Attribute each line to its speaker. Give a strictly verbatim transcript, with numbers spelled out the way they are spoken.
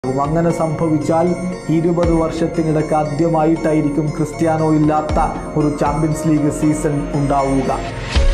Speaker 1: അങ്ങനെ സംഭവിച്ചാൽ ഇരുപത് വർഷത്തിനിടയ്ക്ക് ആദ്യമായിട്ടായിരിക്കും ക്രിസ്ത്യാനോ ഇല്ലാത്ത ഒരു ചാമ്പ്യൻസ് ലീഗ് സീസൺ ഉണ്ടാവുക.